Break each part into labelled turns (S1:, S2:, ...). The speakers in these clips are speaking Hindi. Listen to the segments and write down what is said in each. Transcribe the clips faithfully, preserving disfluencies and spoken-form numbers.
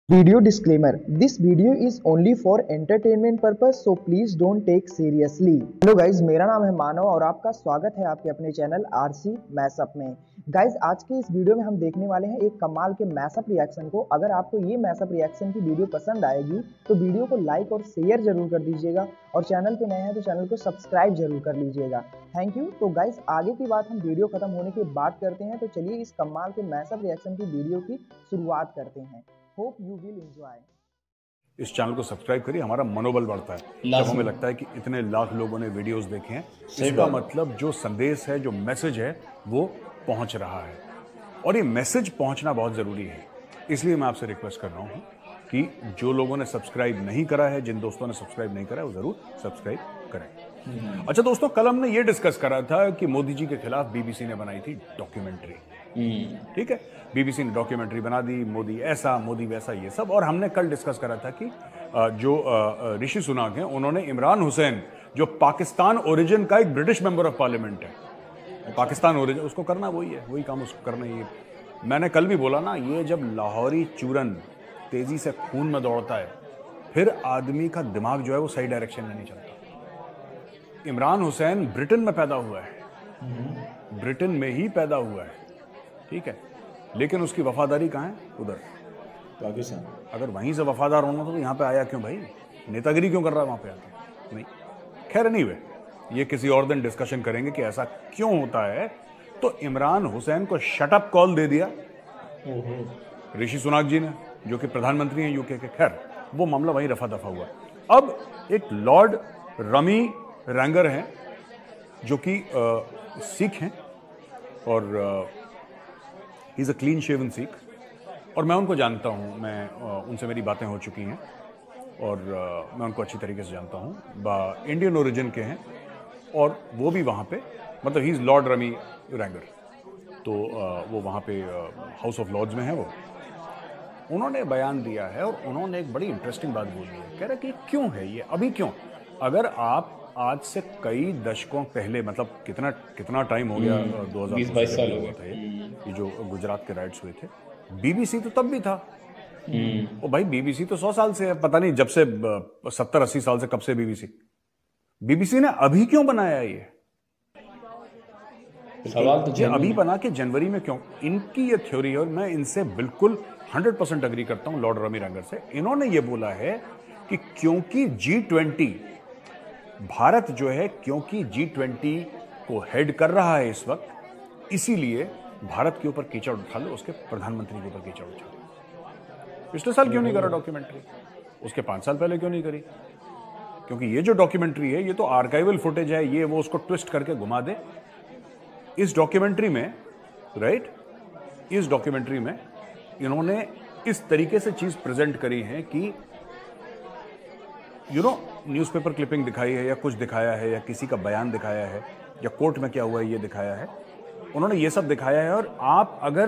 S1: Video disclaimer: This video is only for entertainment purpose, so please don't take seriously. Hello guys, मेरा नाम है मानव और आपका स्वागत है आपके अपने चैनल आरसी मैसअप में। गाइज, आज के इस वीडियो में हम देखने वाले हैं एक कमाल के मैसअप रिएक्शन को। अगर आपको ये मैसअप रिएक्शन की वीडियो पसंद आएगी तो वीडियो को लाइक और शेयर जरूर कर दीजिएगा और चैनल पे नए हैं तो चैनल को सब्सक्राइब जरूर कर लीजिएगा। Thank you. तो गाइज, आगे की बात हम वीडियो खत्म होने के बाद करते हैं, तो चलिए इस कमाल के मैसअप रिएक्शन की वीडियो की शुरुआत करते हैं। Hope you will enjoy.
S2: इस चैनल को सब्सक्राइब करिए, हमारा मनोबल बढ़ता है जब हमें लगता है कि इतने लाख लोगों ने वीडियोस देखे हैं। इसका मतलब जो संदेश है, जो मैसेज है, वो पहुंच रहा है और ये मैसेज पहुंचना बहुत जरूरी है। इसलिए मैं आपसे रिक्वेस्ट कर रहा हूं कि जो लोगों ने सब्सक्राइब नहीं करा है, जिन दोस्तों ने सब्सक्राइब नहीं करा है, वो जरूर सब्सक्राइब करें। अच्छा दोस्तों, कल हमने ये डिस्कस करा था कि मोदी जी के खिलाफ बीबीसी ने बनाई थी डॉक्यूमेंट्री। ठीक है, बीबीसी ने डॉक्यूमेंट्री बना दी, मोदी ऐसा मोदी वैसा ये सब। और हमने कल डिस्कस करा था कि जो ऋषि सुनाक हैं, उन्होंने इमरान हुसैन, जो पाकिस्तान ओरिजिन का एक ब्रिटिश मेंबर ऑफ पार्लियामेंट है, पाकिस्तान ओरिजिन, उसको करना वही है, वही काम उसको करना ही है। मैंने कल भी बोला ना, ये जब लाहौरी चूरन तेजी से खून में दौड़ता है, फिर आदमी का दिमाग जो है वो सही डायरेक्शन में नहीं चलता। इमरान हुसैन ब्रिटेन में पैदा हुआ है, ब्रिटेन में ही पैदा हुआ है, ठीक है, लेकिन उसकी वफादारी कहाँ है? उधर
S3: पाकिस्तान।
S2: अगर वहीं से वफादार होना तो यहाँ पे आया क्यों भाई? नेतागिरी क्यों कर रहा है वहाँ पे आके? नहीं, खैर नहीं वे ये किसी और दिन डिस्कशन करेंगे कि ऐसा क्यों होता है। तो इमरान हुसैन को शटअप कॉल दे दिया ऋषि सुनाक जी ने, जो कि प्रधानमंत्री हैं यूके के। खैर वो मामला वहीं रफा दफा हुआ। अब एक लॉर्ड रमी रैंगर हैं, जो कि सिख हैं और he is a clean shaven Sikh, और मैं उनको जानता हूँ, मैं uh, उनसे मेरी बातें हो चुकी हैं और uh, मैं उनको अच्छी तरीके से जानता हूँ। इंडियन ओरिजिन के हैं और वो भी वहाँ पे, मतलब he is lord Rami Ranger, तो uh, वो वहाँ पे हाउस ऑफ लॉर्ड्स में है। वो उन्होंने बयान दिया है और उन्होंने एक बड़ी इंटरेस्टिंग बात बोली है। कह रहे कि क्यों है ये, अभी क्यों? अगर आप आज से कई दशकों पहले, मतलब कितना कितना टाइम हो गया, दो हजार
S3: बीस बाईस साल हो गए
S2: थे ये जो गुजरात के राइट्स हुए थे, बीबीसी तो तब भी था। ओ भाई, बीबीसी तो सौ साल से है, पता नहीं जब से सत्तर अस्सी साल से कब से बीबीसी बीबीसी ने अभी क्यों बनाया ये
S3: सवाल तो
S2: ये अभी बना के जनवरी में क्यों? इनकी ये थ्योरी है और मैं इनसे बिल्कुल हंड्रेड परसेंट अग्री करता हूं, लॉर्ड रमी रैंगर से। इन्होंने ये बोला है कि क्योंकि जी ट्वेंटी भारत जो है, क्योंकि जी ट्वेंटी को हेड कर रहा है इस वक्त, इसीलिए भारत के ऊपर कीचड़ उठा लो, उसके प्रधानमंत्री के ऊपर कीचड़ उठा लो। पिछले साल क्यों नहीं करा डॉक्यूमेंट्री? उसके पांच साल पहले क्यों नहीं करी? क्योंकि ये जो डॉक्यूमेंट्री है, ये तो आर्काइवल फुटेज है, ये वो उसको ट्विस्ट करके घुमा दे। इस डॉक्यूमेंट्री में, राइट, इस डॉक्यूमेंट्री में इन्होंने इस तरीके से चीज प्रेजेंट करी है कि यू नो न्यूज़पेपर क्लिपिंग दिखाई है, या कुछ दिखाया है, या किसी का बयान दिखाया है, या कोर्ट में क्या हुआ है ये दिखाया है। उन्होंने ये सब दिखाया है। और आप अगर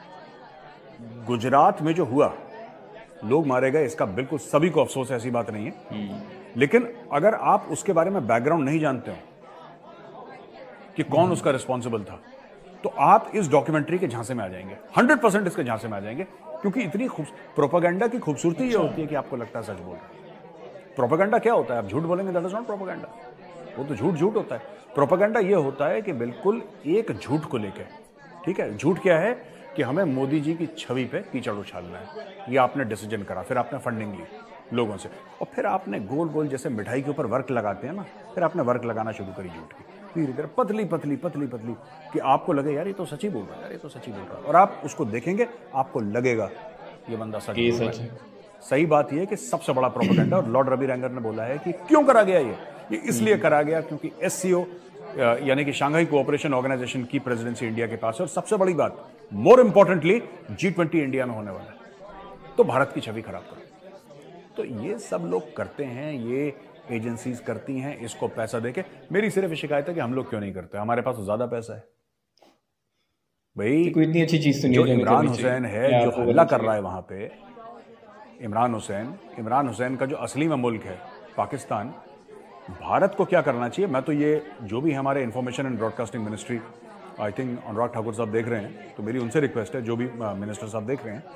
S2: गुजरात में जो हुआ, लोग मारे गए, इसका बिल्कुल सभी को अफसोस है, ऐसी बात नहीं है, लेकिन अगर आप उसके बारे में बैकग्राउंड नहीं जानते हो कि कौन उसका रिस्पॉन्सिबल था, तो आप इस डॉक्यूमेंट्री के झांसे में आ जाएंगे, हंड्रेड परसेंट इसके झांसे में आ जाएंगे। क्योंकि इतनी प्रोपेगेंडा की खूबसूरती ये होती है कि आपको लगता है सच बोल रहे हैं। प्रोपेगेंडा क्या होता है? आप झूठ बोलेंगे, दैट इज नॉट प्रोपेगेंडा, वो तो झूठ झूठ होता है। प्रोपेगेंडा ये होता है कि बिल्कुल एक झूठ को लेकर, ठीक है, झूठ क्या है कि हमें मोदी जी की छवि पे कीचड़ उछालना है, ये आपने डिसीजन करा, फिर आपने फंडिंग ली लोगों से, और फिर आपने गोल गोल जैसे मिठाई के ऊपर वर्क लगाते हैं ना, फिर आपने वर्क लगाना शुरू करी झूठ की, धीरे धीरे पतली पतली पतली पतली, कि आपको लगे यार ये तो सच ही बोल रहा है, यार ये तो सच ही बोल रहा है, और आप उसको देखेंगे, आपको लगेगा ये बंदा सच बोल रहा है। सही बात यह है कि सबसे बड़ा प्रोपेगेंडा, और लॉर्ड रमी रैंगर ने बोला है कि क्यों करा गया ये ये इसलिए करा गया क्योंकि एससीओ यानी कि शांघाई कोऑपरेशन ऑर्गेनाइजेशन की प्रेसिडेंसी इंडिया के पास है, और सबसे बड़ी बात, more importantly, G twenty India में होने वाला है, तो भारत की छवि खराब करो। तो ये सब लोग करते हैं, ये एजेंसीज करती हैं, इसको पैसा देके। मेरी सिर्फ शिकायत है कि हम लोग क्यों नहीं करते, हमारे पास ज्यादा पैसा है भाई।
S3: कोई इतनी अच्छी चीज तो
S2: जो इमरान हुसैन है, जो हल्ला कर रहा है वहां पे, इमरान हुसैन इमरान हुसैन का जो असली में मुल्क है पाकिस्तान, भारत को क्या करना चाहिए? मैं तो ये, जो भी हमारे information and broadcasting ministry, I think Anurag Thakur साहब देख रहे हैं, तो मेरी उनसे रिक्वेस्ट है, जो भी मिनिस्टर साहब देख रहे हैं,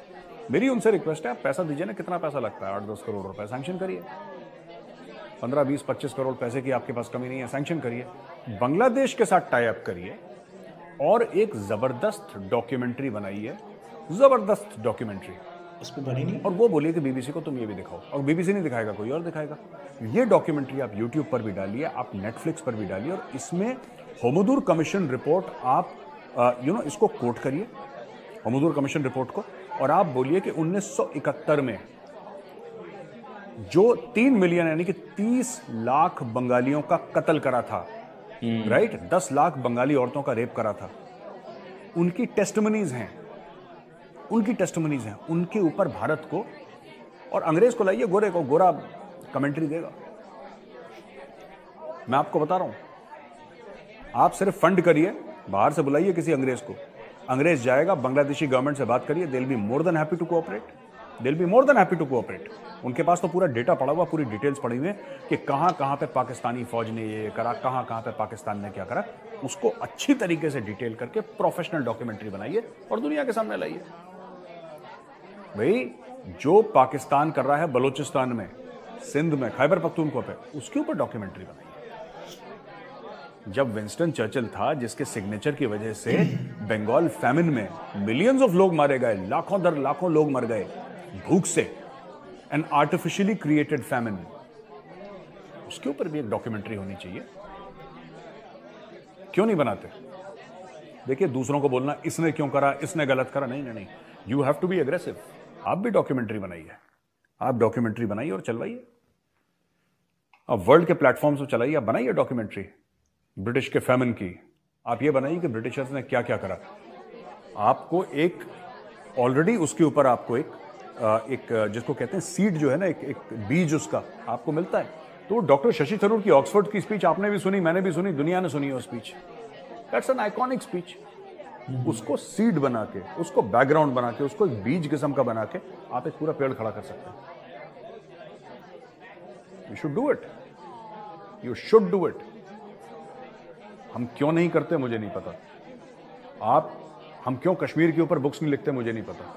S2: मेरी उनसे रिक्वेस्ट है, आप पैसा दीजिए ना, कितना पैसा लगता है, आठ दस करोड़ रुपए, सैंक्शन करिए। पंद्रह बीस पच्चीस करोड़ पैसे की आपके पास कमी नहीं है, सैंक्शन करिए, बांग्लादेश के साथ टाई अप करिए और एक जबरदस्त डॉक्यूमेंट्री बनाइए, जबरदस्त डॉक्यूमेंट्री।
S3: उस पर बनी नहीं।
S2: और वो बोलिए कि बीबीसी को तुम ये भी दिखाओ, और बीबीसी नहीं दिखाएगा, कोई और दिखाएगा। ये डॉक्यूमेंट्री आप यूट्यूब पर भी डालिए, आप नेटफ्लिक्स पर भी डालिए, और इसमें होमोदूर कमीशन रिपोर्ट आप यू नो इसको कोट करिए, होमोदूर कमीशन रिपोर्ट को, और आप बोलिए कि उन्नीस सौ इकहत्तर में जो तीन मिलियन यानी कि तीस लाख बंगालियों का कत्ल करा था, राइट, दस लाख बंगाली औरतों का रेप करा था, उनकी टेस्टमनीज हैं, उनकी टेस्टमनीज हैं, उनके ऊपर भारत को और अंग्रेज को लाइए, गोरे को, गोरा कमेंट्री देगा। मैं आपको बता रहा हूं, आप सिर्फ फंड करिए, बाहर से बुलाइए किसी अंग्रेज को, अंग्रेज जाएगा, बांग्लादेशी गवर्नमेंट से बात करिए, they will be more than happy to cooperate, they will be more than happy to cooperate. उनके पास तो पूरा डेटा पड़ा हुआ, पूरी डिटेल्स पड़ी हुई है कि कहां कहां पे पाकिस्तानी फौज ने ये करा, कहां कहां पे पाकिस्तान ने क्या करा, उसको अच्छी तरीके से डिटेल करके प्रोफेशनल डॉक्यूमेंट्री बनाइए और दुनिया के सामने लाइए। भाई जो पाकिस्तान कर रहा है बलूचिस्तान में, सिंध में, खैबर पख्तूनख्वा पे, उसके ऊपर डॉक्यूमेंट्री बनाइए। जब विंस्टन चर्चिल था, जिसके सिग्नेचर की वजह से बंगाल फैमिन में मिलियंस ऑफ लोग मारे गए, लाखों दर लाखों लोग मर गए भूख से, एन आर्टिफिशियली क्रिएटेड फैमिन, उसके ऊपर भी एक डॉक्यूमेंट्री होनी चाहिए। क्यों नहीं बनाते? देखिए, दूसरों को बोलना इसने क्यों करा, इसने गलत करा, नहीं नहीं नहीं, you have to be aggressive. आप भी डॉक्यूमेंट्री बनाइए, आप डॉक्यूमेंट्री बनाइए और चलवाइए, अब वर्ल्ड के प्लेटफॉर्म से चलाइए, आप बनाइए डॉक्यूमेंट्री ब्रिटिश के फैमिन की। आप ये बनाइए कि ब्रिटिशर्स ने क्या क्या करा। आपको एक ऑलरेडी उसके ऊपर आपको एक एक जिसको कहते हैं सीड जो है ना, एक, एक बीज उसका आपको मिलता है। तो डॉक्टर शशि थरूर की ऑक्सफोर्ड की स्पीच आपने भी सुनी, मैंने भी सुनी, दुनिया ने सुनी है वो speech. That's an iconic speech. उसको सीड बना के, उसको बैकग्राउंड बना के, उसको एक बीज किस्म का बना के आप एक पूरा पेड़ खड़ा कर सकते हैं। You should do it, you should do it. हम क्यों नहीं करते मुझे नहीं पता। आप हम क्यों कश्मीर के ऊपर बुक्स नहीं लिखते मुझे नहीं पता।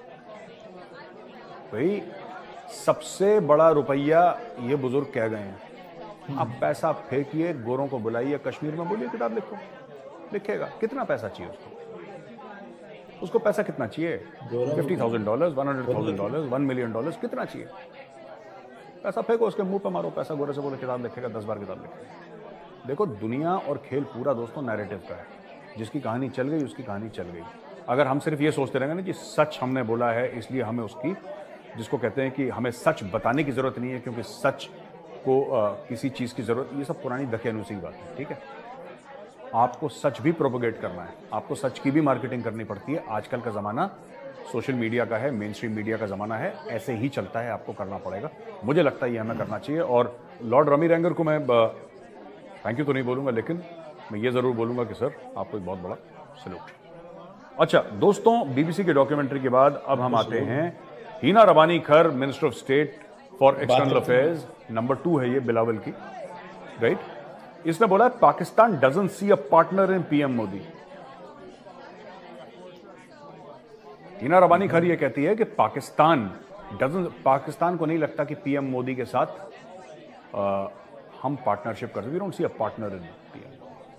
S2: भाई सबसे बड़ा रुपया ये बुजुर्ग कह गए हैं, आप पैसा फेंकिए, गोरों को बुलाइए, कश्मीर में बोलिए किताब लिखो, लिखेगा। कितना पैसा चाहिए उसको? उसको पैसा कितना चाहिए? Fifty thousand dollar, one hundred thousand dollar, one million dollar, कितना चाहिए? पैसा फेंको, उसके मुंह पे मारो पैसा, गोरे से बोले किताब लिखेगा, दस बार किताब लिखेगा। देखो, दुनिया और खेल पूरा दोस्तों नैरेटिव का है। जिसकी कहानी चल गई उसकी कहानी चल गई। अगर हम सिर्फ ये सोचते रहेंगे ना कि सच हमने बोला है इसलिए हमें उसकी, जिसको कहते हैं कि हमें सच बताने की जरूरत नहीं है क्योंकि सच को आ, किसी चीज की जरूरत, ये सब पुरानी दकियानूसी की बात है। ठीक है, आपको सच भी प्रोपोगेट करना है, आपको सच की भी मार्केटिंग करनी पड़ती है। आजकल का जमाना सोशल मीडिया का है, मेन स्ट्रीम मीडिया का जमाना है, ऐसे ही चलता है, आपको करना पड़ेगा। मुझे लगता है ये हमें करना चाहिए। और लॉर्ड रमी रेंगर को मैं थैंक यू तो नहीं बोलूंगा, लेकिन मैं ये जरूर बोलूंगा कि सर आपको एक बहुत बड़ा सैल्यूट। अच्छा दोस्तों, बीबीसी के डॉक्यूमेंट्री के बाद अब हम आते हैं Hina Rabbani Khar, minister of state for external affairs, number two है ये बिलावल की, राइट। इसने बोला है Pakistan doesn't see a partner in PM Modi. Hina Rabbani Khar ये कहती है कि पाकिस्तान डजंट, पाकिस्तान को नहीं लगता कि पीएम मोदी के साथ आ, हम पार्टनरशिप करते, we don't see a partner in PM.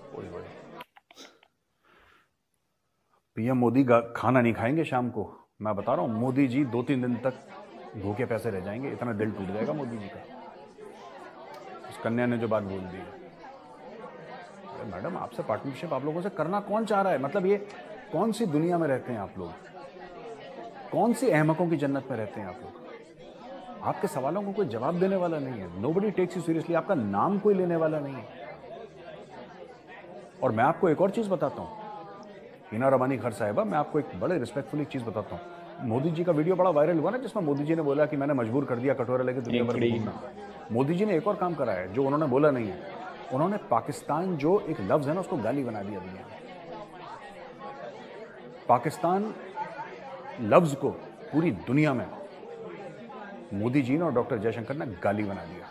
S2: PM Modi का खाना नहीं खाएंगे शाम को, मैं बता रहा हूं। मोदी जी दो तीन दिन तक भूखे पैसे रह जाएंगे, इतना दिल टूट जाएगा मोदी जी का। उस कन्या ने जो बात बोल दी, मैडम आपसे पार्टनरशिप आप लोगों से करना कौन चाह रहा है? मतलब ये कौन सी दुनिया में रहते हैं आप लोग? कौन सी अहमकों की जन्नत में रहते हैं आप लोग? आपके सवालों को कोई जवाब देने वाला नहीं है। नोबडी टेक्स यू सीरियसली, आपका नाम कोई लेने वाला नहीं है। और मैं आपको एक और चीज बताता हूं, हीना रबानी खर साहिबा, मैं आपको एक बड़े रिस्पेक्टफुल एक चीज बताता हूं। मोदी जी का वीडियो बड़ा वायरल हुआ ना, जिसमें मोदी जी ने बोला कि मैंने मजबूर कर दिया कटोरा लेके दुनिया भर में घूमना। मोदी जी ने एक और काम करा है जो उन्होंने बोला नहीं है। उन्होंने पाकिस्तान जो एक लफ्ज है ना, उसको गाली बना दिया दुनिया में। पाकिस्तान लफ्ज को पूरी दुनिया में मोदी जी ने और डॉक्टर जयशंकर ने गाली बना दिया।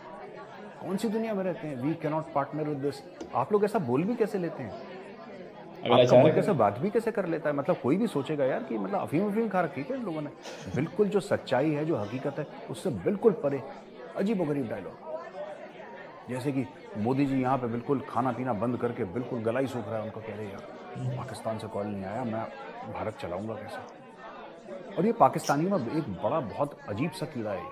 S2: कौन सी दुनिया में रहते हैं? We can not partner with this. आप लोग ऐसा बोल भी कैसे लेते हैं?
S3: अगला
S2: आपका
S3: चार
S2: मुल्क कैसे बात भी कैसे कर लेता है? मतलब कोई भी सोचेगा यार कि मतलब अफीम अफीम खा रखी है इन लोगों ने। बिल्कुल जो सच्चाई है, जो हकीकत है, उससे बिल्कुल परे अजीबोगरीब डायलॉग। जैसे कि मोदी जी यहाँ पे बिल्कुल खाना पीना बंद करके बिल्कुल गला ही सूख रहा है उनको, कह रहे यार पाकिस्तान से कॉल नहीं आया, मैं भारत चलाऊंगा कैसे? और ये पाकिस्तानियों में एक बड़ा बहुत अजीब सा कीड़ा है।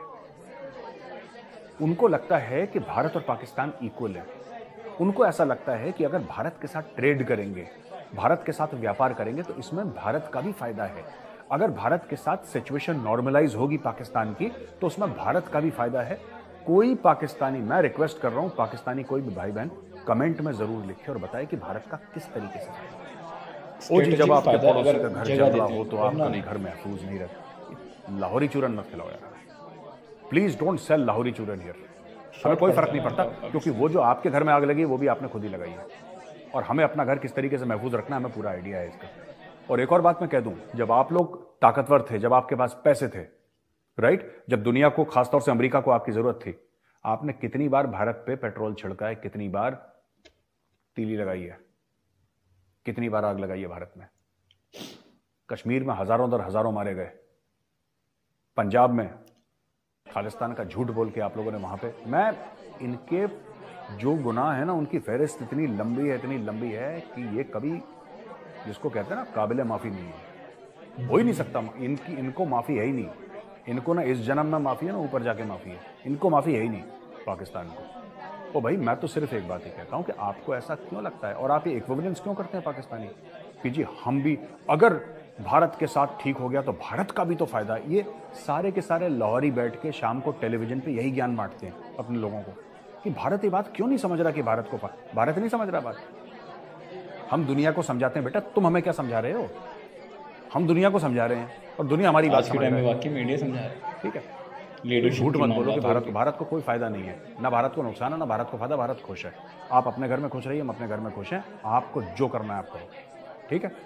S2: उनको लगता है कि भारत और पाकिस्तान इक्वल है। उनको ऐसा लगता है कि अगर भारत के साथ ट्रेड करेंगे, भारत के साथ व्यापार करेंगे तो इसमें भारत का भी फायदा है। अगर भारत के साथ सिचुएशन नॉर्मलाइज होगी पाकिस्तान की तो उसमें भारत का भी फायदा है। कोई पाकिस्तानी, मैं रिक्वेस्ट कर रहा हूं, पाकिस्तानी कोई भी भाई बहन कमेंट में जरूर लिखे और बताए कि भारत का किस तरीके से फायदा है। ओ जी, जब आपके पड़ोसी का घर जल रहा हो तो आप कभी घर महफूज नहीं रहते। लाहौरी चूरन मत खिलाओ यार, प्लीज डोंट सेल लाहौरी चूरन हियर। हमें कोई फर्क नहीं पड़ता, क्योंकि वो जो आपके घर में आग लगी वो भी आपने खुद ही लगाई है, और हमें अपना घर किस तरीके से महफूज रखना है हमें पूरा आइडिया है इसका। और एक और बात मैं कह दूं, जब आप लोग ताकतवर थे, जब आपके पास पैसे थे, राइट, जब दुनिया को, खासतौर से अमेरिका को आपकी जरूरत थी, आपने कितनी बार भारत पे पेट्रोल छिड़का है, कितनी बार तीली लगाई है, कितनी बार आग लगाई है भारत में। कश्मीर में हजारों दर हजारों मारे गए, पंजाब में खालिस्तान का झूठ बोल के आप लोगों ने वहां पे, मैं इनके जो गुनाह है ना उनकी फहरिस्त इतनी लंबी है, इतनी लंबी है कि ये कभी, जिसको कहते हैं ना, काबिल माफी नहीं है, हो ही नहीं सकता। इनकी इनको माफी है ही नहीं। इनको ना इस जन्म में माफी है ना ऊपर जाके माफी है, इनको माफी है ही नहीं पाकिस्तान को। तो भाई मैं तो सिर्फ एक बात ही कहता हूं कि आपको ऐसा क्यों लगता है और आप ये इक्विवेलेंस क्यों करते हैं पाकिस्तानी कि जी हम भी अगर भारत के साथ ठीक हो गया तो भारत का भी तो फायदा है। ये सारे के सारे लाहौरी बैठ के शाम को टेलीविजन पे यही ज्ञान बांटते हैं अपने लोगों को कि भारत ये बात क्यों नहीं समझ रहा कि भारत को, भारत नहीं समझ रहा बात। हम दुनिया को समझाते हैं, बेटा तुम हमें क्या समझा रहे हो, हम दुनिया को समझा रहे हैं और दुनिया हमारी बात समझ रही है।
S3: वाकई में इंडिया समझा रहा है,
S2: ठीक है, झूठ मत बोलो कि भारत को भारत को कोई फायदा नहीं है, ना भारत को नुकसान है ना भारत को फायदा, भारत खुश है। आप अपने घर में खुश रहिए, हम अपने घर में खुश हैं, आपको जो करना है आप करो, ठीक है।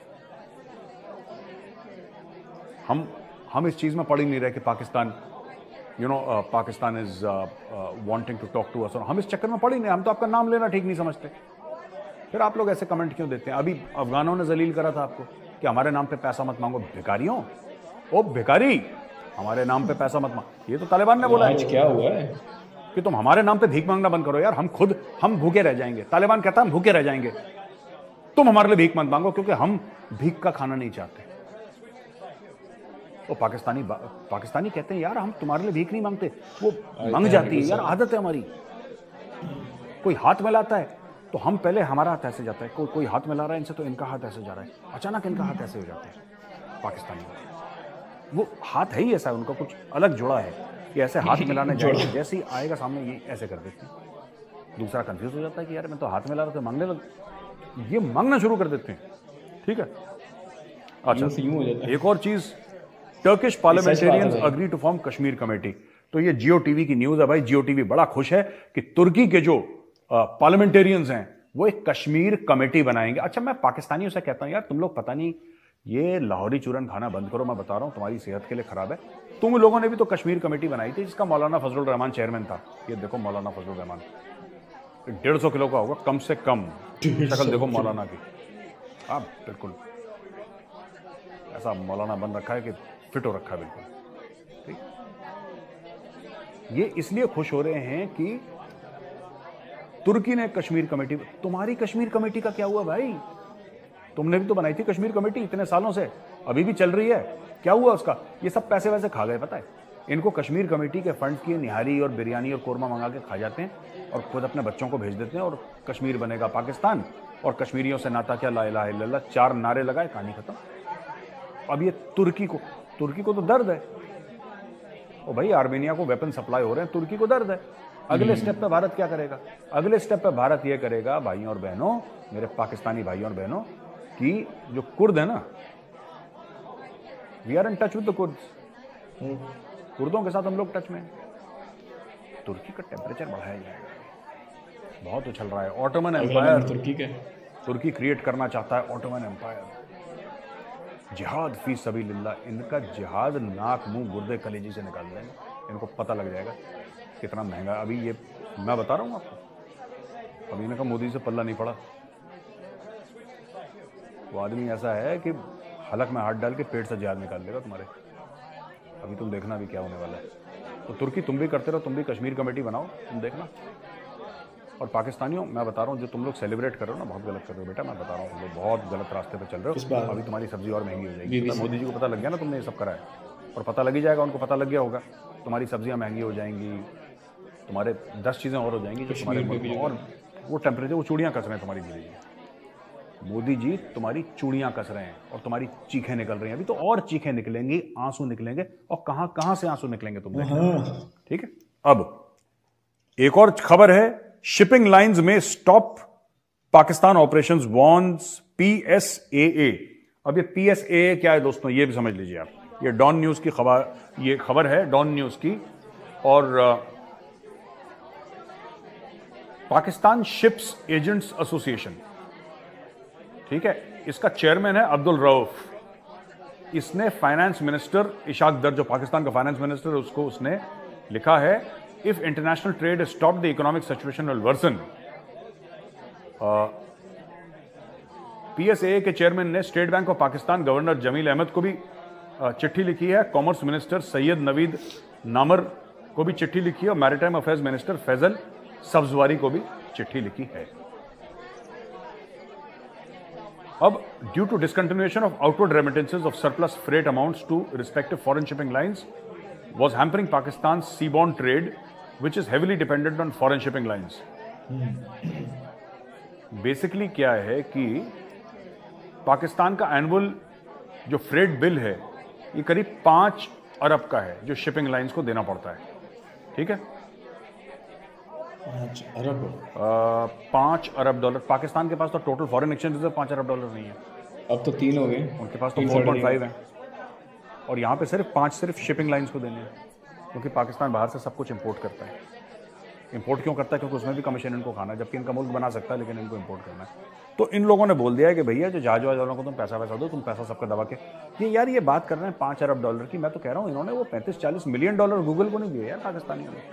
S2: हम हम इस चीज में पड़ ही नहीं रहे कि Pakistan, you know, Pakistan is wanting to talk to us, हम इस चक्कर में पड़ ही नहीं। हम तो आपका नाम लेना ठीक नहीं समझते, फिर आप लोग ऐसे कमेंट क्यों देते हैं? अभी अफगानों ने जलील करा था आपको कि हमारे नाम पे पैसा मत मांगो, भिखारियों, ओ भिखारी, हमारे नाम पे पैसा मत मांगो। ये तो तालिबान ने बोला
S3: आज क्या हुआ है
S2: कि तुम हमारे नाम पे भीख मांगना बंद करो यार, हम खुद हम भूखे रह जाएंगे। तालिबान कहता है हम भूखे रह जाएंगे, तुम हमारे लिए भीख मत मांगो क्योंकि हम भीख का खाना नहीं चाहते। वो पाकिस्तानी पाकिस्तानी कहते हैं यार हम तुम्हारे लिए भीख नहीं मांगते, वो मांग जाती है यार, आदत है हमारी। कोई हाथ मिलाता है तो हम पहले, हमारा हाथ ऐसे जाता है, कोई कोई हाथ मिला रहा है इनसे तो इनका हाथ ऐसे जा रहा है, अचानक इनका हाथ ऐसे हो जाता है। पाकिस्तानी वो हाथ है ही ऐसा, उनका कुछ अलग जुड़ा है कि ऐसे हाथ मिलाने जाएंगे, जैसे ही आएगा सामने ये ऐसे कर देते हैं। दूसरा कंफ्यूज हो जाता है कि यार मैं तो हाथ मिला रहा था, मांगने लग, ये मांगना शुरू कर देते हैं, ठीक है। अच्छा, एक और चीज, Turkish parliamentarians agree to form Kashmir committee. तो ये जियो टीवी की न्यूज है भाई। जियो टीवी बड़ा खुश है कि तुर्की के जो पार्लियामेंटेरियंस हैं वो एक कश्मीर कमेटी बनाएंगे। अच्छा, मैं पाकिस्तानियों से कहता हूं यार तुम लोग पता नहीं, ये लाहौरी चूरन खाना बंद करो, मैं बता रहा हूं तुम्हारी सेहत के लिए खराब है। तुम लोगों ने भी तो कश्मीर कमेटी बनाई थी जिसका मौलाना फजलुर रहमान चेयरमैन था। ये देखो मौलाना फजलुर रहमान डेढ़ सौ किलो का होगा कम से कम, शक्ल देखो मौलाना की, हाँ बिल्कुल ऐसा मौलाना बन रखा है कि फिट हो रखा है बिल्कुल, ठीक। ये इसलिए खुश हो रहे हैं कि तुर्की ने कश्मीर कमेटी, तुम्हारी कश्मीर कमेटी का क्या हुआ भाई? तुमने भी तो बनाई थी कश्मीर कमेटी इतने सालों से, अभी भी चल रही है, क्या हुआ उसका? ये सब पैसे वैसे खा गए, पता है इनको। कश्मीर कमेटी के फंड की निहारी और बिरयानी और कोरमा मंगा के खा जाते हैं और खुद अपने बच्चों को भेज देते हैं और कश्मीर बनेगा पाकिस्तान और कश्मीरियों से नाता क्या, ला इलाहा इल्लल्लाह, चार नारे लगाए, कहानी खत्म। अब ये तुर्की को तुर्की को तो दर्द है, ओ भाई आर्मेनिया को वेपन सप्लाई हो रहे हैं, तुर्की को दर्द है। अगले स्टेप पे भारत क्या करेगा? अगले स्टेप पे भारत ये करेगा, भाइयों और बहनों, मेरे पाकिस्तानी भाइयों और बहनों, कि जो कुर्द है ना, we are in touch with the Kurds, कुर्दों के साथ हम लोग टच में। तुर्की का टेम्परेचर बढ़ाया जाएगा, बहुत उछल रहा है। ऑटोमन एम्पायर
S3: तुर्की के
S2: तुर्की क्रिएट करना चाहता है, ऑटोमन एम्पायर, जिहाद फी सबीलिल्लाह। इनका जिहाद नाक मुंह गुर्दे कलेजी से निकाल देंगे, इनको पता लग जाएगा कितना महंगा। अभी ये मैं बता रहा हूँ आपको, अभी इनका मोदी से पल्ला नहीं पड़ा, वो आदमी ऐसा है कि हलक में हाथ डाल के पेट से जहाज निकाल लेगा तुम्हारे। अभी तुम देखना अभी क्या होने वाला है। तो तुर्की तुम भी करते रहो, तुम भी कश्मीर कमेटी बनाओ, तुम देखना। और पाकिस्तानियों, मैं बता रहा हूँ, जो तुम लोग सेलिब्रेट कर रहे हो ना, बहुत गलत कर रहे हो बेटा। मैं बता रहा हूँ, तुम लोग बहुत गलत रास्ते पे चल रहे हो। अभी तुम्हारी सब्जी और महंगी हो जाएगी। मोदी जी को पता लग गया ना तुमने ये सब करा है, और पता लग ही जाएगा, उनको पता लग गया होगा। तुम्हारी सब्जियां महंगी हो जाएंगी, तुम्हारे दस चीज़ें और हो जाएंगी जो तुम्हारे मुल्क में। और वो टेम्परेचर, वो चूड़ियाँ कस रहे हैं तुम्हारी धीरे धीरे। मोदी जी तुम्हारी चूड़ियां कस रहे हैं और तुम्हारी चीखें निकल रही हैं। अभी तो और चीखें निकलेंगी, आंसू निकलेंगे, और कहां कहां से आंसू निकलेंगे तुम देखना। ठीक है। अब एक और खबर है, शिपिंग लाइंस में stop Pakistan operations warns PSAA. अब ये पीएसएए क्या है दोस्तों, ये भी समझ लीजिए आप। ये डॉन न्यूज की खबर, ये खबर है डॉन न्यूज की। और पाकिस्तान शिप्स एजेंट्स एसोसिएशन, ठीक है, इसका चेयरमैन है अब्दुल रऊफ। इसने फाइनेंस मिनिस्टर इशाक दर, जो पाकिस्तान का फाइनेंस मिनिस्टर है, उसको उसने लिखा है, if international trade stop the economic situation will worsen. PSA के चेयरमैन ने state bank of Pakistan governor Jameel Ahmed को भी चिट्ठी लिखी है, कॉमर्स मिनिस्टर सैयद नवीद नामर को भी चिट्ठी लिखी है, और maritime affairs minister Faisal Sabzwari को भी चिट्ठी लिखी है। अब due to discontinuation of outward remittances of surplus freight amounts to respective foreign shipping lines was hampering Pakistan's seaborne trade, which is heavily dependent on foreign shipping lines. Basically क्या है कि पाकिस्तान का एनुअल जो फ्रेट बिल है, ये करीब पांच अरब का है, जो शिपिंग लाइंस को देना पड़ता है। ठीक है,
S3: पांच अरब
S2: पांच अरब डॉलर। पाकिस्तान के पास तो टोटल फॉरेन एक्सचेंज रिजर्व पांच अरब डॉलर नहीं है।
S3: अब तो तीन हो गए,
S2: उनके पास तो फोर पॉइंट फाइव है, और यहाँ पे सिर्फ पांच सिर्फ शिपिंग लाइंस को देने हैं, क्योंकि पाकिस्तान बाहर से सब कुछ इंपोर्ट करता है। इंपोर्ट क्यों करता है? क्योंकि उसमें भी कमीशन इनको खाना है, जबकि इनका मुल्क बना सकता है, लेकिन इनको इंपोर्ट करना है। तो इन लोगों ने बोल दिया है कि भैया जो जहाज वालों को तुम पैसा वैसा दो, तुम पैसा सबका दबा के। ये यार ये बात कर रहे हैं पाँच अरब डॉलर की। मैं तो कह रहा हूँ इन्होंने वो पैंतीस चालीस मिलियन डॉलर गूगल को नहीं दिए यार पाकिस्तानियों ने।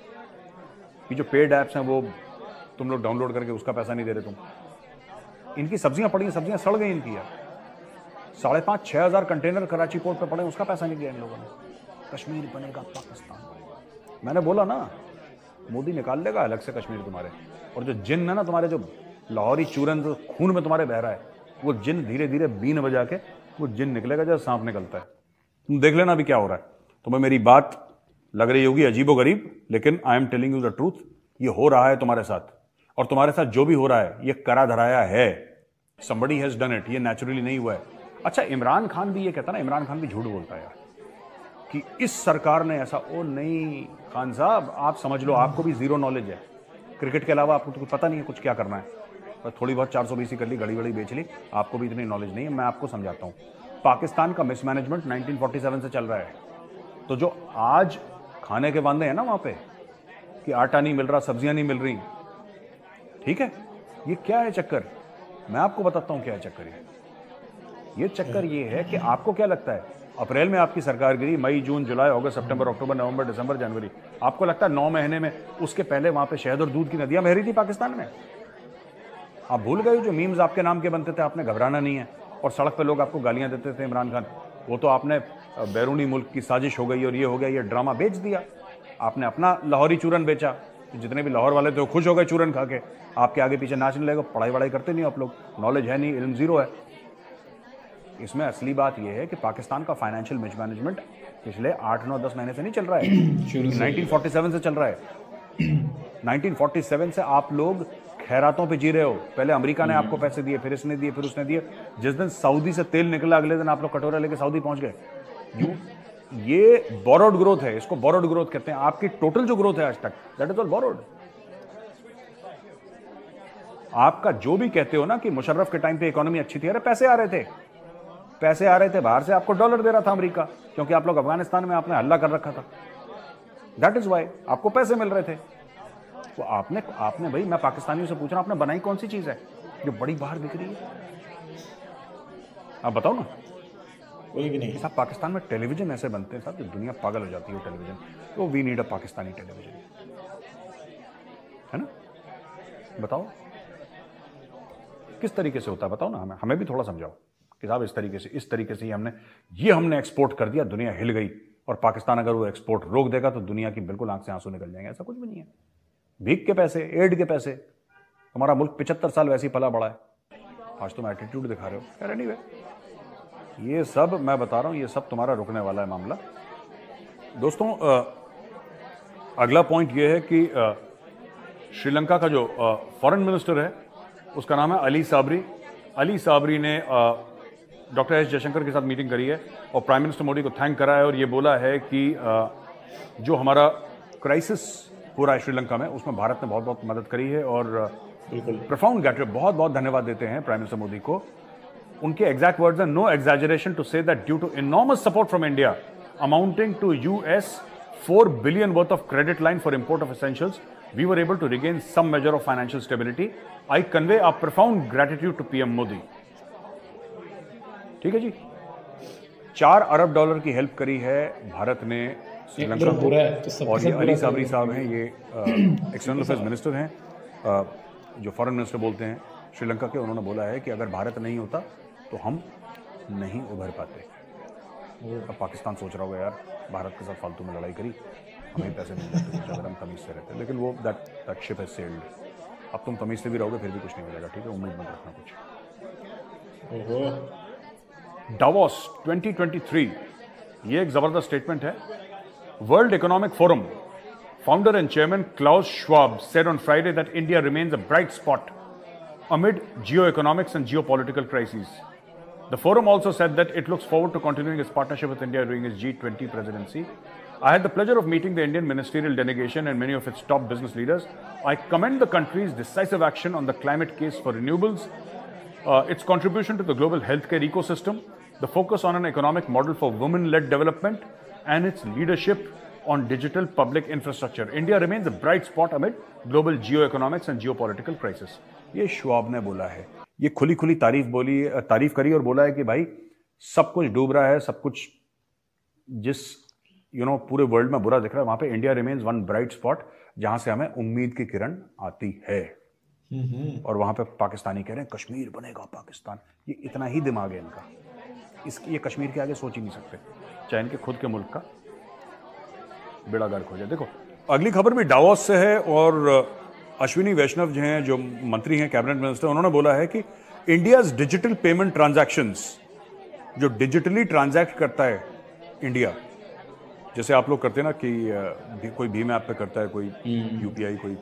S2: ये जो पेड ऐप्स हैं वो तुम लोग डाउनलोड करके उसका पैसा नहीं दे रहे तुम। इनकी सब्जियां पड़ी हैं, सब्जियां सड़ गई इनकी यार। साढ़े पाँच छः हज़ार कंटेनर कराची पोर्ट पे पड़े, उसका पैसा नहीं दिया इन लोगों ने। कश्मीर बनेगा पाकिस्तान। मैंने बोला ना, मोदी निकाल लेगा अलग से कश्मीर तुम्हारे। और जो जिन है ना तुम्हारे, जो लाहौरी चूरन जो खून में तुम्हारे बह रहा है, वो जिन धीरे धीरे बीन बजा के वो जिन निकलेगा जैसे सांप निकलता है। तुम देख लेना अभी क्या हो रहा है। तुम्हें मेरी बात लग रही होगी अजीबो गरीब, लेकिन I am telling you the truth. ये हो रहा है तुम्हारे साथ, और तुम्हारे साथ जो भी हो रहा है ये करा धराया है। समबडी हैज डन इट, ये नेचुरली नहीं हुआ है। अच्छा, इमरान खान भी ये कहता ना, इमरान खान भी झूठ बोलता है यार कि इस सरकार ने ऐसा। ओ नहीं खान साहब, आप समझ लो आपको भी जीरो नॉलेज है क्रिकेट के अलावा। आपको तो कुछ पता नहीं है कुछ क्या करना है। पर थोड़ी बहुत चार सौ बीसी कर ली, घड़ी घड़ी बेच ली, आपको भी इतनी नॉलेज नहीं है। मैं आपको समझाता हूँ। पाकिस्तान का मिसमैनेजमेंट नाइनटीन फोर्टी सेवन से चल रहा है। तो जो आज खाने के वादे हैं ना वहाँ पे, कि आटा नहीं मिल रहा, सब्जियाँ नहीं मिल रही, ठीक है, ये क्या है चक्कर? मैं आपको बताता हूँ क्या है चक्कर। ये ये चक्कर ये है कि आपको क्या लगता है, अप्रैल में आपकी सरकार गिरी, मई जून जुलाई अगस्त सितंबर अक्टूबर नवंबर दिसंबर जनवरी, आपको लगता है नौ महीने में? उसके पहले वहां पे शहद और दूध की नदियां बह रही थी पाकिस्तान में। आप भूल गए जो मीम्स आपके नाम के बनते थे, आपने घबराना नहीं है। और सड़क पे लोग आपको गालियां देते थे इमरान खान, वो तो आपने बैरूनी मुल्क की साजिश हो गई और ये हो गया, ये ड्रामा बेच दिया। आपने अपना लाहौरी चूरन बेचा, जितने भी लाहौर वाले थे वो खुश हो गए चूरन खा के, आपके आगे पीछे नाचने लगे। पढ़ाई वढ़ाई करते नहीं आप लोग, नॉलेज है नहीं, इल्म जीरो है। इसमें असली बात यह है कि पाकिस्तान का फाइनेंशियल मिसमैनेजमेंट पिछले आठ नौ दस महीने से नहीं चल रहा है, नाइनटीन फोर्टी सेवन से चल रहा है। नाइनटीन फोर्टी सेवन से आप लोग खैरातों पे जी रहे हो। पहले अमेरिका ने आपको पैसे दिए, फिर इसने दिए, फिर उसने दिए। जिस दिन सऊदी से तेल निकला, अगले दिन आप लोग कटोरा लेके सऊदी पहुंच गए। यू ये बोरोड ग्रोथ है, इसको बोरोड ग्रोथ कहते हैं। आपकी टोटल जो ग्रोथ है आज तक, दैट इज ऑल बोरोड। आपका जो भी कहते हो ना कि मुशर्रफ के टाइम पे इकोनॉमी अच्छी थी, अरे पैसे आ रहे थे, पैसे आ रहे थे बाहर से, आपको डॉलर दे रहा था अमेरिका, क्योंकि आप लोग अफगानिस्तान में आपने हल्ला कर रखा था। दैट इज वाई आपको पैसे मिल रहे थे। तो आपने आपने भाई, मैं पाकिस्तानियों से पूछ रहा हूं, आपने बनाई कौन सी चीज है जो बड़ी बाहर बिक रही है? आप बताओ ना।
S3: कोई भी नहीं।
S2: साहब पाकिस्तान में टेलीविजन ऐसे बनते हैं साहब, तो दुनिया पागल हो जाती है वो टेलीविजन। तो we need a Pakistani television, है ना? बताओ किस तरीके से होता है बताओ ना हमें, हमें भी थोड़ा समझाओ कि साहब इस तरीके से इस तरीके से ही हमने ये हमने एक्सपोर्ट कर दिया, दुनिया हिल गई, और पाकिस्तान अगर वो एक्सपोर्ट रोक देगा तो दुनिया की बिल्कुल आंख से आंसू निकल जाएंगे। ऐसा कुछ भी नहीं है। भीख के पैसे, एड के पैसे, हमारा मुल्क पिछहत्तर साल वैसे ही पला बड़ा है, आज तुम एटीट्यूड दिखा रहे हो। खैर एनीवे, ये सब मैं बता रहा हूं, ये सब तुम्हारा रुकने वाला है मामला। दोस्तों आ, अगला पॉइंट ये है कि श्रीलंका का जो फॉरेन मिनिस्टर है उसका नाम है अली साबरी। अली साबरी ने डॉक्टर एस जयशंकर के साथ मीटिंग करी है और प्राइम मिनिस्टर मोदी को थैंक करा है और ये बोला है कि आ, जो हमारा क्राइसिस हो रहा है श्रीलंका में उसमें भारत ने बहुत बहुत मदद करी है और प्रोफाउंड ग्रेटिट्यूड, बहुत बहुत धन्यवाद देते हैं प्राइम मिनिस्टर मोदी को। उनके एग्जैक्ट वर्ड्स हैं, no exaggeration to say that due to enormous support from India amounting to US four billion worth of credit line for import of essentials, we were able to regain some measure of financial stability. I convey our profound gratitude to PM Modi. ठीक है जी, चार अरब डॉलर की हेल्प करी है भारत ने श्रीलंका को, तो और ये अली साबरी साहब हैं, ये एक्सटर्नल अफेयर्स मिनिस्टर हैं, आ, जो फॉरेन मिनिस्टर बोलते हैं श्रीलंका के। उन्होंने बोला है कि अगर भारत नहीं होता तो हम नहीं उभर पाते। अब पाकिस्तान सोच रहा होगा यार भारत के साथ फालतू में लड़ाई करी, हमें पैसे मिल जाते कुछ अगर हम तमीज से रहते, लेकिन वो that that ship has sailed. अब तुम तमीज से भी रहोगे फिर भी कुछ नहीं मिलेगा, ठीक है, उम्मीद मत रखना कुछ। डावोस ट्वेंटी ट्वेंटी थ्री, ये एक जबरदस्त स्टेटमेंट है। World economic forum founder and chairman Klaus Schwab said on Friday that India remains a bright spot amid geo-economics and geopolitical crises. The forum also said that it looks forward to continuing its partnership with India during its G twenty presidency. I had the pleasure of meeting the Indian ministerial delegation and many of its top business leaders. I commend the country's decisive action on the climate case for renewables, uh, its contribution to the global healthcare ecosystem, the focus on an economic model for women-led development, and its leadership on digital public infrastructure. India remains a bright spot amid global geo-economics and geopolitical crisis. ये श्वाब ने बोला है, ये खुली खुली तारीफ बोली, तारीफ करी और बोला है कि भाई सब कुछ डूब रहा है, सब कुछ जिस यू you नो know, पूरे वर्ल्ड में बुरा दिख रहा है, वहां पे India remains one bright spot जहां से हमें उम्मीद की किरण आती है। और वहां पे पाकिस्तानी कह रहे हैं कश्मीर बनेगा पाकिस्तान। ये इतना ही दिमाग है इनका, इस ये कश्मीर के आगे सोच ही नहीं सकते, चाहे इनके खुद के मुल्क का बेड़ा गर्क हो जाए। देखो अगली खबर भी डावोस से है और अश्विनी वैष्णव जो हैं, जो मंत्री हैं, कैबिनेट मिनिस्टर, उन्होंने बोला है कि इंडियाज डिजिटल पेमेंट ट्रांजैक्शंस, जो डिजिटली ट्रांजैक्ट करता है इंडिया, जैसे आप लोग करते हैं ना कि कोई भीम ऐप पे करता है, कोई यूपीआई, कोई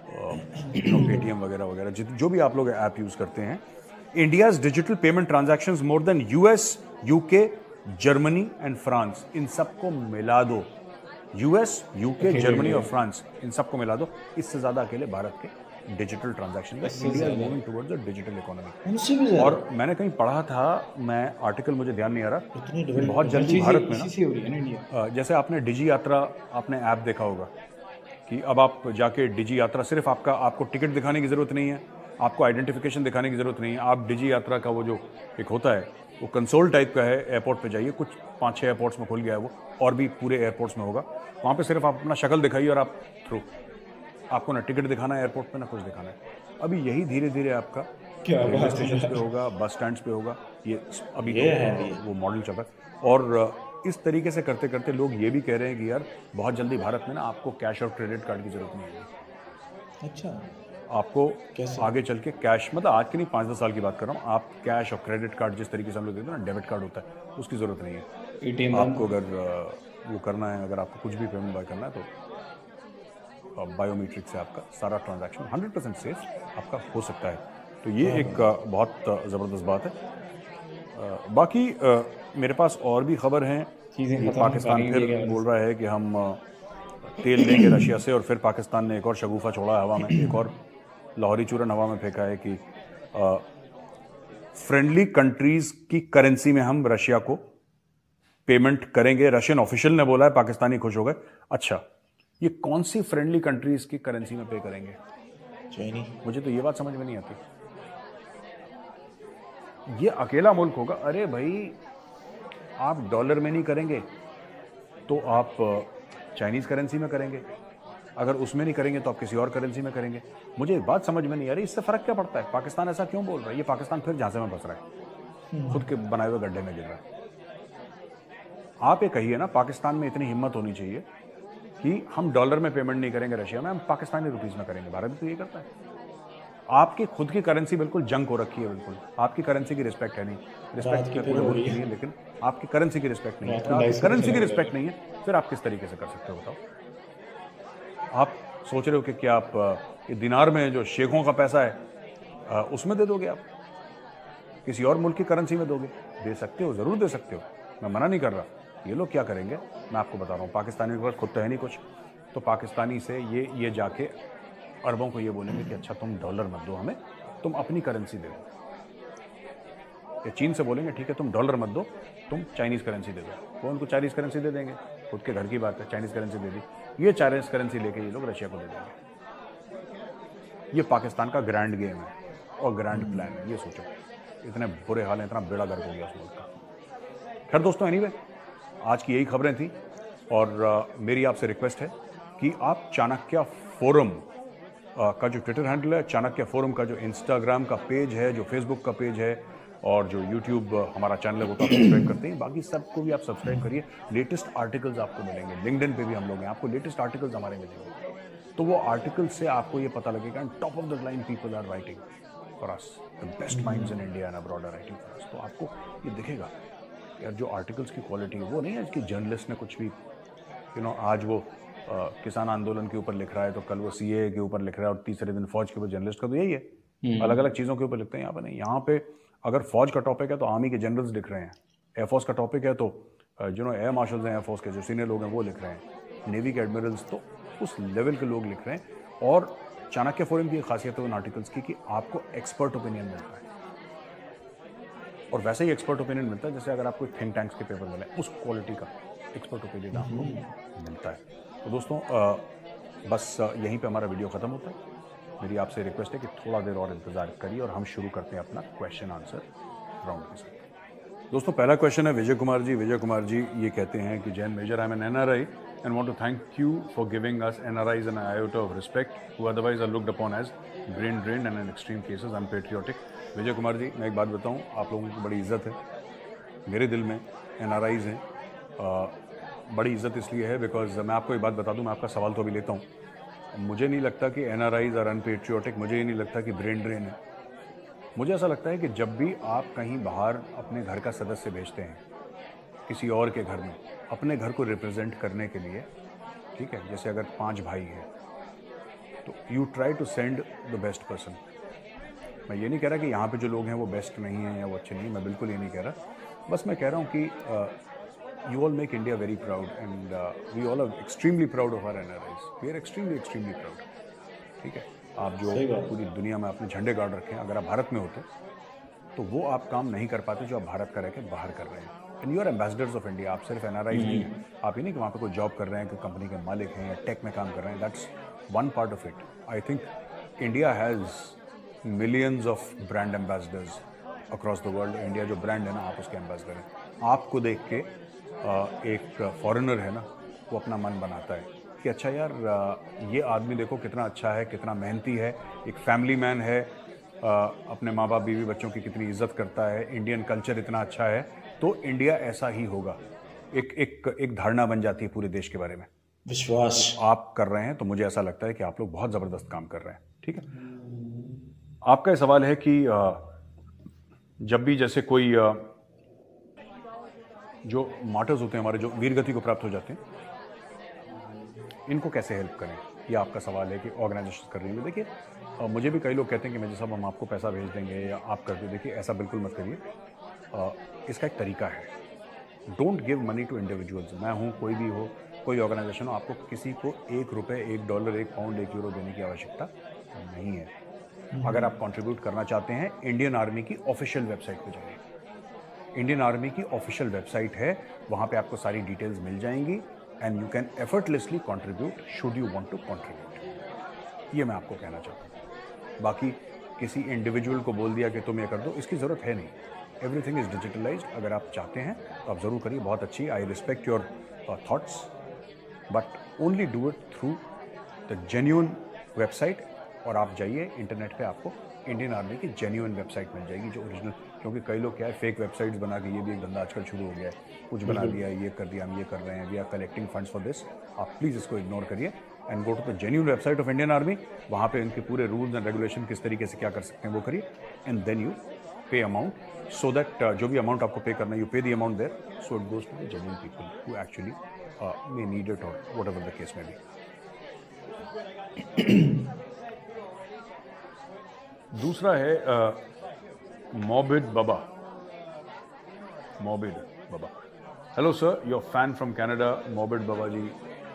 S2: पेटीएम वगैरह वगैरह, जो भी आप लोग ऐप यूज करते हैं, India's digital payment transactions more than US, UK, Germany and France, इन सबको मिला दो, यूएस, यूके, जर्मनी और फ्रांस, इन सबको मिला दो, इससे ज्यादा अकेले भारत के डिजिटल ट्रांजैक्शन है। India is moving towards the digital economy. और मैंने कहीं पढ़ा था, मैं आर्टिकल मुझे ध्यान नहीं आ रहा, बहुत जल्दी भारत में ना, जैसे आपने डिजी यात्रा आपने ऐप देखा होगा कि अब आप जाके डिजी यात्रा, सिर्फ आपका आपको टिकट दिखाने की जरूरत नहीं है, आपको आइडेंटिफिकेशन दिखाने की जरूरत नहीं है, आप डिजी यात्रा का वो जो एक होता है वो कंसोल टाइप का है, एयरपोर्ट पे जाइए, कुछ पाँच छः एयरपोर्ट्स में खुल गया है वो, और भी पूरे एयरपोर्ट्स में होगा, वहाँ पे सिर्फ आप अपना शक्ल दिखाइए और आप थ्रू, आपको ना टिकट दिखाना है एयरपोर्ट पे ना कुछ दिखाना है। अभी यही धीरे धीरे आपका रेलवे स्टेशन पे होगा, बस स्टैंड पे होगा, ये अभी तो वो मॉडल चल रहा है। और इस तरीके से करते करते लोग ये भी कह रहे हैं कि यार बहुत जल्दी भारत में ना आपको कैश और क्रेडिट कार्ड की जरूरत नहीं है। अच्छा, आपको कैसे? आगे चल के कैश, मतलब आज की नहीं, पाँच दस साल की बात कर रहा हूँ, आप कैश और क्रेडिट कार्ड जिस तरीके से हम लोग देते हैं ना, डेबिट कार्ड होता है, उसकी ज़रूरत नहीं है। एटीएम आपको अगर वो करना है, अगर आपको कुछ भी पेमेंट बाय करना है तो बायोमेट्रिक से आपका सारा ट्रांजैक्शन हंड्रेड परसेंट सेफ आपका हो सकता है। तो ये एक बहुत ज़बरदस्त बात है। बाकी मेरे पास और भी खबर हैं। पाकिस्तान फिर बोल रहा है कि हम तेल लेंगे रशिया से, और फिर पाकिस्तान ने एक और शगुफा छोड़ा हवा में, एक और लाहौरी चूरन हवा में फेंका है कि फ्रेंडली कंट्रीज की करेंसी में हम रशिया को पेमेंट करेंगे। रशियन ऑफिशियल ने बोला है, पाकिस्तानी खुश हो गए। अच्छा, ये कौन सी फ्रेंडली कंट्रीज की करेंसी में पे करेंगे? चाइनी। मुझे तो ये बात समझ में नहीं आती, ये अकेला मुल्क होगा? अरे भाई, आप डॉलर में नहीं करेंगे तो आप चाइनीज करेंसी में करेंगे, अगर उसमें नहीं करेंगे तो आप किसी और करेंसी में करेंगे। मुझे एक बात समझ में नहीं आ रही, इससे फर्क क्या पड़ता है? पाकिस्तान ऐसा क्यों बोल रहा है? ये पाकिस्तान फिर झांसे में फंस रहा है, खुद के बनाए हुए गड्ढे में गिर रहा है। आप ये कहिए ना, पाकिस्तान में इतनी हिम्मत होनी चाहिए कि हम डॉलर में पेमेंट नहीं करेंगे रशिया में, हम पाकिस्तानी रुपीस में करेंगे। भारत भी तो ये करता है। आपकी खुद की करेंसी बिल्कुल जंक हो रखी है, बिल्कुल आपकी करेंसी की रिस्पेक्ट है नहीं। रिस्पेक्ट की पूरे मुल्क की नहीं है, लेकिन आपकी करेंसी की रिस्पेक्ट नहीं है। आपकी करेंसी की रिस्पेक्ट नहीं है, फिर आप किस तरीके से कर सकते हो बताओ? आप सोच रहे हो कि क्या आप ये दिनार में जो शेखों का पैसा है उसमें दे दोगे? आप किसी और मुल्क की करेंसी में दोगे? दे सकते हो, जरूर दे सकते हो, मैं मना नहीं कर रहा। ये लोग क्या करेंगे मैं आपको बता रहा हूँ। पाकिस्तानी के पास खुद तो है नहीं कुछ, तो पाकिस्तानी से ये ये जाके अरबों को ये बोलेंगे कि अच्छा तुम डॉलर मत दो हमें, तुम अपनी करेंसी दे दो। या चीन से बोलेंगे ठीक है तुम डॉलर मत दो, तुम चाइनीज़ करेंसी दे दो। वो उनको चाइनीज़ करेंसी दे देंगे, खुद के घर की बात है, चाइनीज़ करेंसी दे दी। ये चाइनीज़ करेंसी लेके ये लोग रशिया को दे देंगे। ये पाकिस्तान का ग्रैंड गेम है और ग्रैंड प्लान है। ये सोचो, इतने बुरे हाल हैं, इतना बेड़ा गर्क हो गया उस मुल्क का। खैर दोस्तों, एनीवे आज की यही खबरें थी और आ, मेरी आपसे रिक्वेस्ट है कि आप चाणक्य फोरम आ, का जो ट्विटर हैंडल है, चाणक्य फोरम का जो इंस्टाग्राम का पेज है, जो फेसबुक का पेज है और जो यूट्यूब हमारा चैनल है वो तो आप सब्सक्राइब करते हैं। बाकी सबको भी आप सब्सक्राइब करिए। लेटेस्ट आर्टिकल्स आपको मिलेंगे, लिंक्डइन पे भी हम लोग हैं, आपको लेटेस्ट आर्टिकल्स हमारे मिलेंगे। तो वो आर्टिकल्स से आपको ये पता लगेगा and top of the line people are writing for us, the best minds in India and abroad are writing for us. तो आपको ये दिखेगा यार जो आर्टिकल्स की क्वालिटी है वो नहीं है कि जर्नलिस्ट ने कुछ भी यू नो आज वो आ, किसान आंदोलन के ऊपर लिख रहा है तो कल वो सीए के ऊपर लिख रहा है और तीसरे दिन फौज के ऊपर। जर्नलिस्ट का तो यही है, अलग अलग चीज़ों के ऊपर लिखते हैं। यहाँ पे नहीं, यहाँ पे अगर फौज का टॉपिक है तो आर्मी के जनरल्स लिख रहे हैं, एयरफोर्स का टॉपिक है तो जो नो एयर मार्शल्स हैं एयरफोर्स के जो सीनियर लोग हैं वो लिख रहे हैं, नेवी के एडमिरल्स, तो उस लेवल के लोग लिख रहे हैं। और चाणक्य फोरम की खासियत है उन आर्टिकल्स की कि आपको एक्सपर्ट ओपिनियन मिलता है और वैसे ही एक्सपर्ट ओपिनियन मिलता है जैसे अगर आपको थिंक टैंक्स के पेपर मिले, उस क्वालिटी का एक्सपर्ट ओपिनियन आपको मिलता है। तो दोस्तों आ, बस यहीं पे हमारा वीडियो ख़त्म होता है। मेरी आपसे रिक्वेस्ट है कि थोड़ा देर और इंतज़ार करिए और हम शुरू करते हैं अपना क्वेश्चन आंसर राउंड के साथ। दोस्तों पहला क्वेश्चन है विजय कुमार जी। विजय कुमार जी ये कहते हैं कि Jain major, I am an NRI and want to thank you for giving us NRIs an iota of respect who otherwise are looked upon as brain drain and in extreme cases unpatriotic. Vijay Kumar ji मैं एक बात बताऊँ, आप लोगों की बड़ी इज्जत है मेरे दिल में। एन आर आईज हैं, बड़ी इज्जत इसलिए है बिकॉज मैं आपको एक बात बता दूं, मैं आपका सवाल तो अभी लेता हूं। मुझे नहीं लगता कि NRIs are unpatriotic, मुझे ये नहीं लगता कि ब्रेन ड्रेन है। मुझे ऐसा लगता है कि जब भी आप कहीं बाहर अपने घर का सदस्य भेजते हैं किसी और के घर में अपने घर को रिप्रेजेंट करने के लिए, ठीक है, जैसे अगर पांच भाई हैं तो you try to send the best person. मैं ये नहीं कह रहा कि यहाँ पे जो लोग हैं वो बेस्ट नहीं हैं या वो अच्छे नहीं हैं, मैं बिल्कुल ये नहीं कह रहा। बस मैं कह रहा हूँ कि you all make India very proud and uh, we all are extremely proud of our N R Is. We are extremely extremely proud. ठीक है, आप जो पूरी दुनिया में अपने झंडे गाड़ रखे हैं, अगर आप भारत में होते तो वो आप काम नहीं कर पाते जो आप भारत का रह के बाहर कर रहे हैं। And you are ambassadors of India. आप सिर्फ एन आर आई नहीं हैं, आप ये नहीं कि वहाँ पे कोई जॉब कर रहे हैं, कि कंपनी के मालिक हैं या टेक में काम कर रहे हैं। That's one part of it. I think India has millions of brand ambassadors across the world. India जो ब्रांड है ना, आप उसके एम्बेसडर हैं। आपको देख के एक फॉरेनर है ना, वो अपना मन बनाता है कि अच्छा यार ये आदमी देखो कितना अच्छा है, कितना मेहनती है, एक फैमिली मैन है, अपने माँ बाप बीवी बच्चों की कितनी इज्जत करता है, इंडियन कल्चर इतना अच्छा है, तो इंडिया ऐसा ही होगा। एक एक एक धारणा बन जाती है पूरे देश के बारे में,
S3: विश्वास
S2: आप कर रहे हैं। तो मुझे ऐसा लगता है कि आप लोग बहुत ज़बरदस्त काम कर रहे हैं। ठीक है, आपका ये सवाल है कि जब भी जैसे कोई जो मार्टर्स होते हैं हमारे, जो वीर गति को प्राप्त हो जाते हैं, इनको कैसे हेल्प करें, ये आपका सवाल है कि ऑर्गेनाइजेशन कर रही है। देखिए मुझे भी कई लोग कहते हैं कि मेजर साहब हम आपको पैसा भेज देंगे या आप कर दे। देखिए ऐसा बिल्कुल मत करिए, इसका एक तरीका है। Don't give money to individuals. मैं हूँ, कोई भी हो, कोई ऑर्गेनाइजेशन हो, आपको किसी को एक रुपये, एक डॉलर, एक पाउंड, एक यूरो देने की आवश्यकता नहीं है। अगर आप कंट्रीब्यूट करना चाहते हैं, इंडियन आर्मी की ऑफिशियल वेबसाइट पर जाइए। इंडियन आर्मी की ऑफिशियल वेबसाइट है, वहाँ पे आपको सारी डिटेल्स मिल जाएंगी and you can effortlessly contribute should you want to contribute. ये मैं आपको कहना चाहता हूँ। बाकी किसी इंडिविजुअल को बोल दिया कि तुम ये कर दो, इसकी ज़रूरत है नहीं। Everything is digitalised. अगर आप चाहते हैं तो आप ज़रूर करिए, बहुत अच्छी। I respect your thoughts, but only do it through the genuine website, और आप जाइए इंटरनेट पे, आपको इंडियन आर्मी की जेन्युइन वेबसाइट मिल जाएगी जो ओरिजिनल, क्योंकि कई लोग क्या है फेक वेबसाइट्स बना के, ये भी एक धंधा आजकल शुरू हो गया है, कुछ बना दिया, ये कर दिया, हम ये कर रहे हैं, we are collecting funds for this. आप प्लीज़ इसको इग्नोर करिए and go to the genuine website of Indian army. वहाँ पे इनके पूरे रूल्स एंड रेगुलेशन किस तरीके से क्या कर सकते हैं वो करिए, and then you pay amount, so that जो भी अमाउंट आपको पे करना है, you pay the amount there, so it goes to the genuine people who actually may need it और whatever the case may be. दूसरा है मॉबिड बाबा, मॉबिड बाबा, hello sir, your fan from Canada, मॉबिड बाबा जी,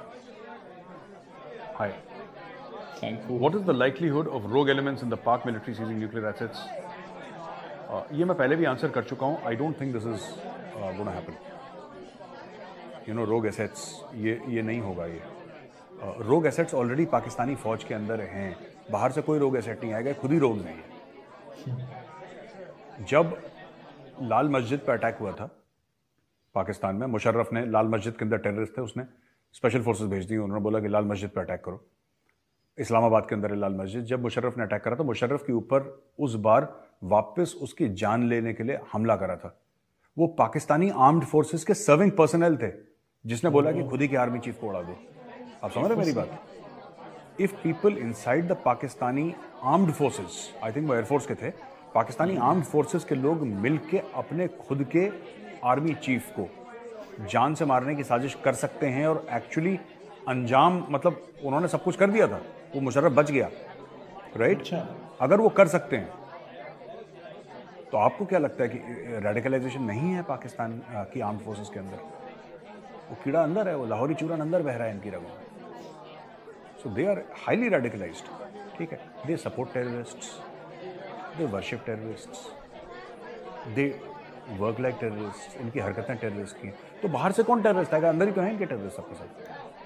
S2: hi,
S3: thank you.
S2: What is the likelihood of rogue elements in the Pak military seizing nuclear assets? ये मैं पहले भी आंसर कर चुका हूं, I don't think this is gonna happen, you know, rogue assets, ये ये नहीं होगा। ये रोग एसेट्स ऑलरेडी पाकिस्तानी फौज के अंदर हैं, बाहर से कोई रोग एसेट नहीं आएगा, खुद ही रोग नहीं है। जब लाल मस्जिद पर अटैक हुआ था पाकिस्तान में, मुशर्रफ ने, लाल मस्जिद के अंदर टेररिस्ट थे, उसने स्पेशल फोर्सेस भेज दी, उन्होंने बोला कि लाल मस्जिद पर अटैक करो, इस्लामाबाद के अंदर है लाल मस्जिद। जब मुशर्रफ ने अटैक करा तो मुशर्रफ के ऊपर उस बार वापस उसकी जान लेने के लिए हमला करा था, वो पाकिस्तानी आर्म्ड फोर्सेस के सर्विंग पर्सनल थे, जिसने बोला कि खुद ही के आर्मी चीफ को उड़ा दो। आप समझ रहे मेरी बात? If people inside the Pakistani armed forces, I think वो एयरफोर्स के थे, पाकिस्तानी आर्म्ड फोर्सेस के लोग मिलके अपने खुद के आर्मी चीफ को जान से मारने की साजिश कर सकते हैं, और एक्चुअली अंजाम, मतलब उन्होंने सब कुछ कर दिया था, वो मुशर्रफ बच गया, राइट?
S3: अच्छा।
S2: अगर वो कर सकते हैं तो आपको क्या लगता है कि रेडिकलाइजेशन नहीं है पाकिस्तान की आर्म्ड फोर्सेस के अंदर? वो कीड़ा अंदर है, वो लाहौरी चूरन अंदर बह रहा है इनकी रगों में। So they are highly radicalised, ठीक है, they support terrorists, they worship terrorists, they work like terrorist, इनकी हरकतें टेररिस्ट की हैं। तो बाहर से कौन टेररिस्ट आएगा? अंदर ही तो हैं इनके टेररिस्ट सबके साथ।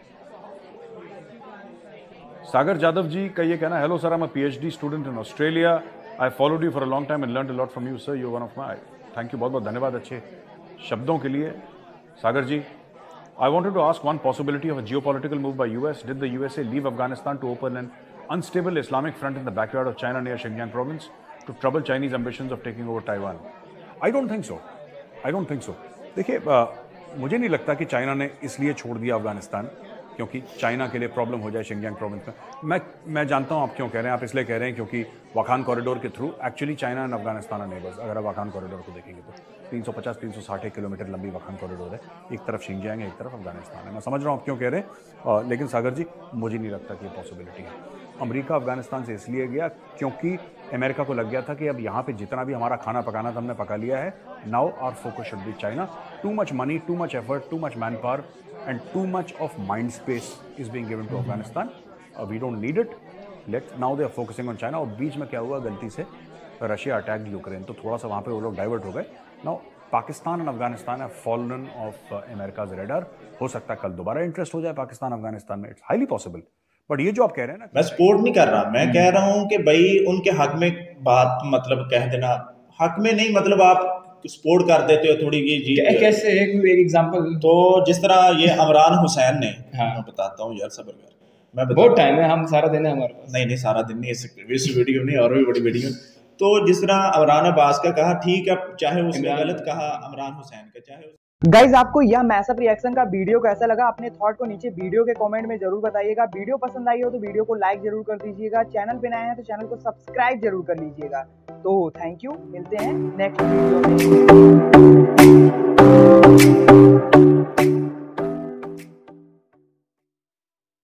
S2: सागर जादव जी का ये कहना, hello sir, I am a PhD student in Australia, I followed you for a long time and learned a lot from you sir, you one of my, thank you, बहुत बहुत धन्यवाद अच्छे शब्दों के लिए सागर जी। I wanted to ask one possibility of a geopolitical move by U S. Did the U S A leave Afghanistan to open an unstable Islamic front in the backyard of China near Xinjiang province to trouble Chinese ambitions of taking over Taiwan? I don't think so. I don't think so. देखिए, मुझे नहीं लगता कि चाइना ने इसलिए छोड़ दिया अफगानिस्तान क्योंकि चाइना के लिए प्रॉब्लम हो जाए शिनजियांग प्रोविंस में। मैं मैं जानता हूँ आप क्यों कह रहे हैं, आप इसलिए कह रहे हैं क्योंकि वाखान कॉरिडोर के through actually China and Afghanistan are neighbours. अगर आप वाखान कॉरिडोर को देखेंगे तो तीन सौ पचास तीन सौ साठ किलोमीटर लंबी वाखान कॉरिडोर है, एक तरफ शिनजियांग है, एक तरफ अफगानिस्तान है। मैं समझ रहा हूँ आप क्यों कह रहे हैं, लेकिन सागर जी मुझे नहीं लगता कि ये पॉसिबिलिटी है। अमेरिका अफगानिस्तान से इसलिए गया क्योंकि अमेरिका को लग गया था कि अब यहाँ पे जितना भी हमारा खाना पकाना था हमने पका लिया है, now our focus should be China. Too much money, too much effort, too much manpower and too much of mind space is being given to Afghanistan. Uh, we don't need it. Let now they are focusing on China. और बीच में क्या हुआ, गलती से रशिया अटैक यूक्रेन, तो थोड़ा सा वहाँ पे वो लोग डाइवर्ट हो गए। नाउ पाकिस्तान एंड अफगानिस्तान है फॉलन ऑफ अमेरिकाज रेडार। हो सकता है कल दोबारा इंटरेस्ट हो जाए पाकिस्तान अफगानिस्तान में, इट्स हाईली पॉसिबल। बट ये जो आप कह रहे हैं ना,
S3: मैं सपोर्ट नहीं कर रहा, मैं कह रहा हूँ कि भाई उनके हक में बात मतलब कह देना, हक में नहीं, मतलब आप सपोर्ट कर देते हो थोड़ी ये जी।
S4: कैसे? एक एक एग्जांपल।
S3: तो जिस तरह ये इमरान हुसैन ने,
S4: हाँ।
S3: मैं बताता हूँ यार, सबर कर, मैं
S4: बहुत टाइम है, हम सारा दिन है हमारे पास।
S3: नहीं नहीं सारा दिन नहीं, इस वीडियो नहीं और भी बड़ी वीडियो। तो जिस तरह इमरान अब्बास का कहा, ठीक है, चाहे उसने गलत कहा इमरान हुसैन का, चाहे
S1: गाइज आपको यह मैसअप रिएक्शन का वीडियो कैसा लगा, अपने थॉट को नीचे वीडियो के कमेंट में जरूर बताइएगा। वीडियो पसंद आई हो तो वीडियो को लाइक जरूर कर दीजिएगा, चैनल पे नए हैं तो चैनल को सब्सक्राइब जरूर कर लीजिएगा। तो थैंक यू, मिलते हैं नेक्स्ट वीडियो में।